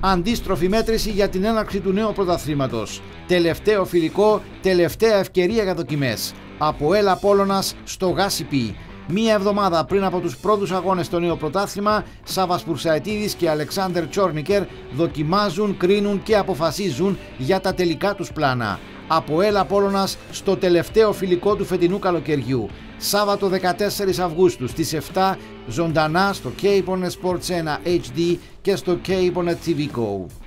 Αντίστροφη μέτρηση για την έναρξη του νέου πρωταθλήματος. Τελευταίο φιλικό, τελευταία ευκαιρία για δοκιμές. Από ΕΛ Απόλλωνας στο Γάσιπι. Μία εβδομάδα πριν από τους πρώτους αγώνες στο νέο πρωτάθλημα, Σάββας Πουρσαετίδης και Αλεξάνδερ Τσόρνικερ δοκιμάζουν, κρίνουν και αποφασίζουν για τα τελικά τους πλάνα. Από ΕΛ Απόλλωνας στο τελευταίο φιλικό του φετινού καλοκαιριού. Σάββατο 14 Αυγούστου στις 7 ζωντανά στο K-Bonnet Sports 1 HD και στο K-Bonnet TV Go.